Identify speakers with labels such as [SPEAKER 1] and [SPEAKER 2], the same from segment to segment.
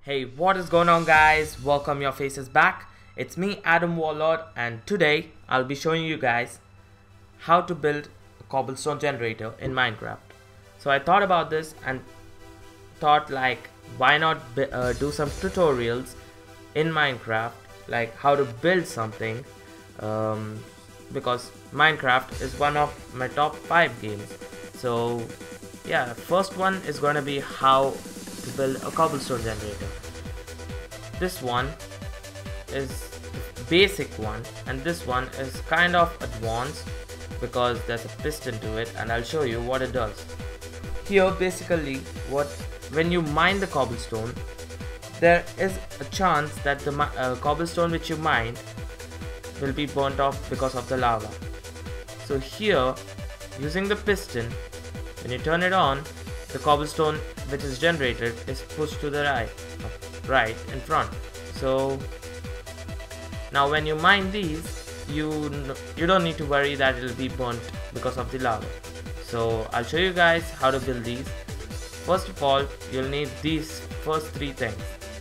[SPEAKER 1] Hey, what is going on, guys? Welcome your faces back. It's me, Adam Warlord, and today I'll be showing you guys how to build a cobblestone generator in Minecraft. So I thought about this and thought like, why not do some tutorials in Minecraft, like how to build something, because Minecraft is one of my top 5 games. So yeah, first one is going to be how to build a cobblestone generator. This one is the basic one, and this one is kind of advanced because there's a piston to it, and I'll show you what it does. Here basically when you mine the cobblestone, there is a chance that the cobblestone which you mined will be burnt off because of the lava. So here, using the piston, when you turn it on, the cobblestone which is generated is pushed to the right in front. So now when you mine these, you don't need to worry that it will be burnt because of the lava. So I'll show you guys how to build these. First of all, you'll need these first 3 things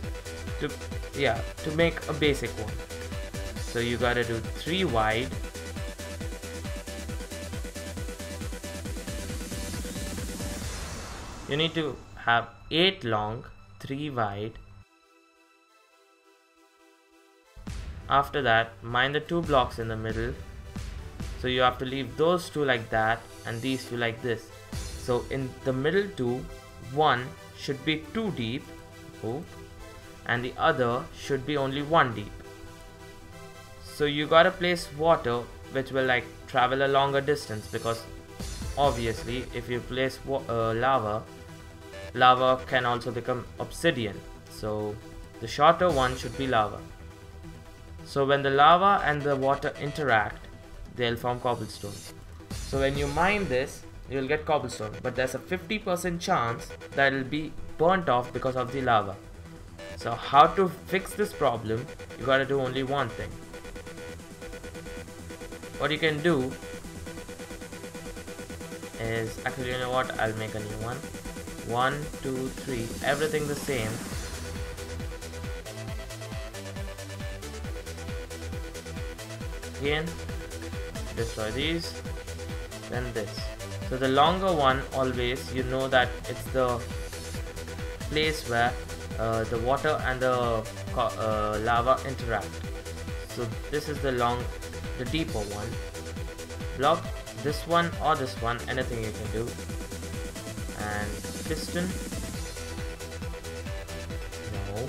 [SPEAKER 1] to make a basic one. So you gotta do 3 wide, you need to have 8 long, 3 wide. After that, mine the 2 blocks in the middle. So you have to leave those 2 like that and these 2 like this. So in the middle 2, one should be 2 deep, and the other should be only 1 deep. So you gotta place water which will like travel a longer distance, because obviously if you place lava can also become obsidian. So the shorter one should be lava. So when the lava and the water interact, they'll form cobblestone. So when you mine this, you'll get cobblestone, but there's a 50% chance that it'll be burnt off because of the lava. So how to fix this problem? You gotta do only one thing. What you can do is, actually, you know what, I'll make a new one. 1, 2, 3, everything the same. Again, destroy these, then this. So the longer one, always, you know that it's the place where the water and the lava interact. So this is the deeper one. Block this one or this one, anything you can do. And piston, no.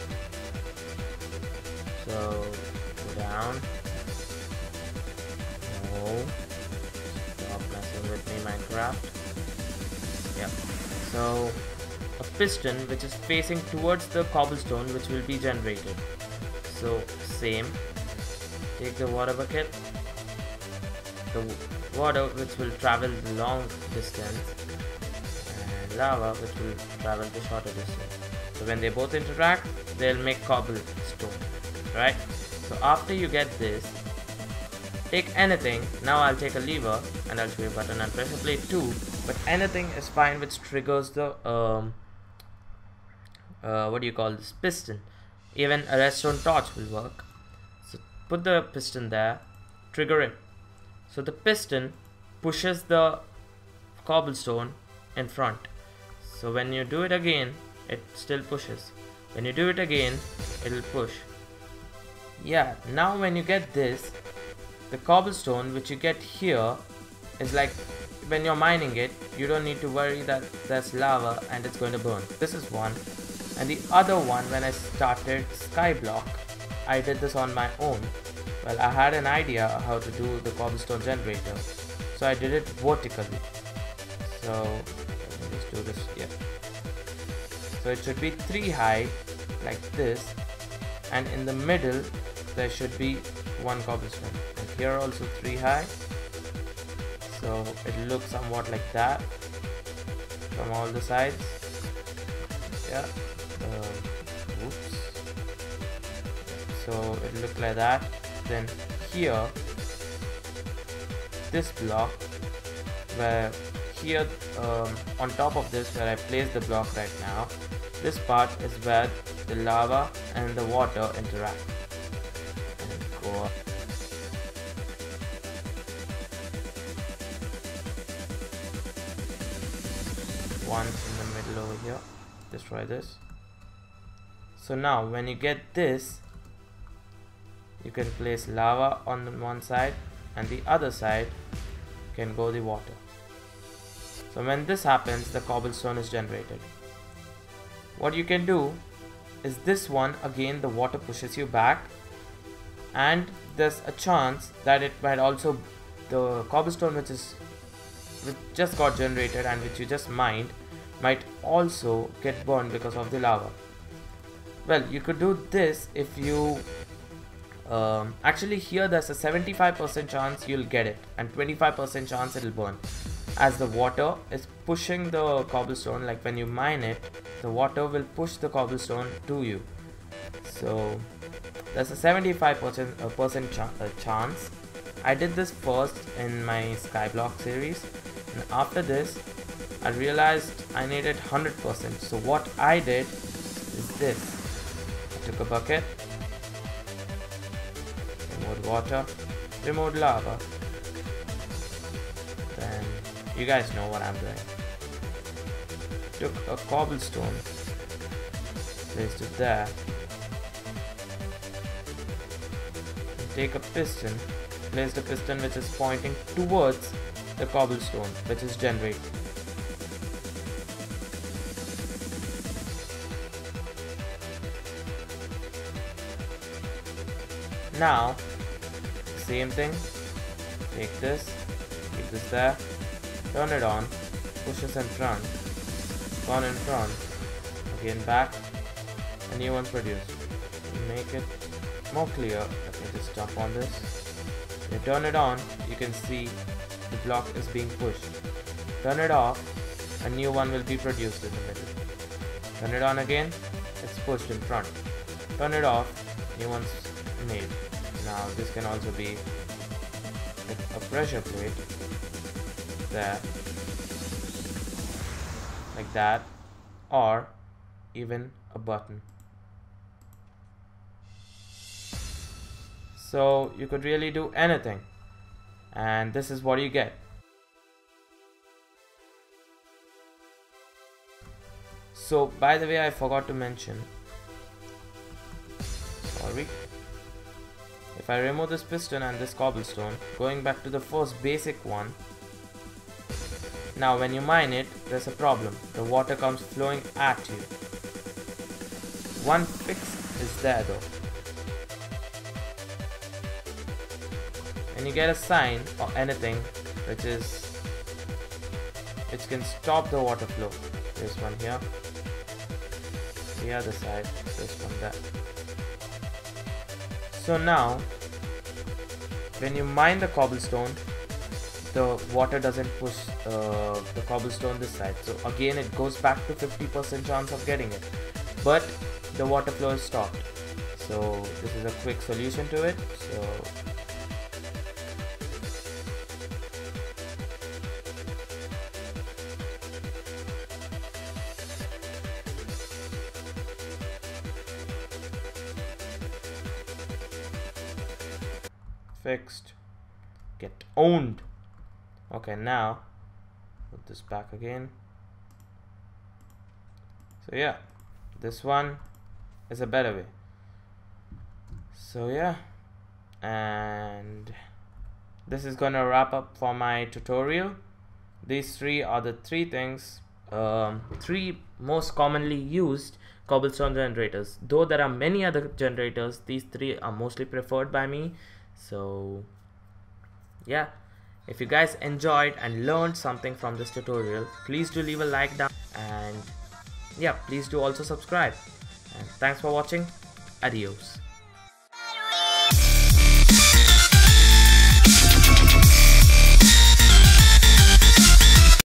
[SPEAKER 1] So go down, no. Stop messing with me, Minecraft. Yep. So a piston which is facing towards the cobblestone which will be generated. So same, take the water bucket, the water which will travel the long distance, and lava which will travel the shorter distance. So when they both interact, they'll make cobblestone, right? So after you get this, take anything. Now I'll take a lever and I'll show you a button and pressure plate 2, but anything is fine which triggers the what do you call this, piston. Even a redstone torch will work. So put the piston there, trigger it. So the piston pushes the cobblestone in front. So when you do it again, it still pushes. When you do it again, it'll push. Yeah, now when you get this, the cobblestone which you get here is like, when you're mining it, you don't need to worry that there's lava and it's going to burn. This is one. And the other one, when I started Skyblock, I did this on my own. Well, I had an idea how to do the cobblestone generator, so I did it vertically. So let me just do this here. So it should be 3 high like this, and in the middle there should be 1 cobblestone, and here also 3 high. So it looks somewhat like that from all the sides. Yeah. Oops. So it looked like that. Then here, this block, where here on top of this where I place the block right now, this part is where the lava and the water interact. And go up. One in the middle over here. Destroy this. So now when you get this, you can place lava on the one side and the other side can go the water. So when this happens, the cobblestone is generated. What you can do is this one, again the water pushes you back, and there's a chance that it might also, the cobblestone which just got generated and which you just mined might also get burned because of the lava. Well, you could do this if you actually here there's a 75% chance you'll get it and 25% chance it'll burn, as the water is pushing the cobblestone. Like when you mine it, the water will push the cobblestone to you. So there's a 75% chance. I did this first in my skyblock series, and after this I realized I needed 100%. So what I did is this. I took a bucket, removed water, removed lava, then you guys know what I'm doing. Took a cobblestone, placed it there, and take a piston, place the piston which is pointing towards the cobblestone which is generated. Now, same thing, take this, keep this there, turn it on, push this in front, gone in front, again back, a new one produced. Make it more clear, let me just jump on this. When you turn it on, you can see the block is being pushed. Turn it off, a new one will be produced in the middle. Turn it on again, it's pushed in front. Turn it off, new one's made. Now this can also be a pressure plate there, like that, or even a button. So you could really do anything, and this is what you get. So by the way, I forgot to mention, sorry, if I remove this piston and this cobblestone, going back to the first basic one, now when you mine it, there's a problem. The water comes flowing at you. One fix is there though. When you get a sign or anything which can stop the water flow, there's one here, the other side, there's one there. So now, when you mine the cobblestone, the water doesn't push the cobblestone this side. So again, it goes back to 50% chance of getting it. But the water flow is stopped. So this is a quick solution to it. So fixed, get owned. Okay, now put this back again. So yeah, this one is a better way. So yeah, and this is gonna wrap up for my tutorial. These three are the three things, three most commonly used cobblestone generators. Though there are many other generators, these three are mostly preferred by me. So yeah, if you guys enjoyed and learned something from this tutorial, please do leave a like down, and yeah, please do also subscribe. And thanks for watching. Adios.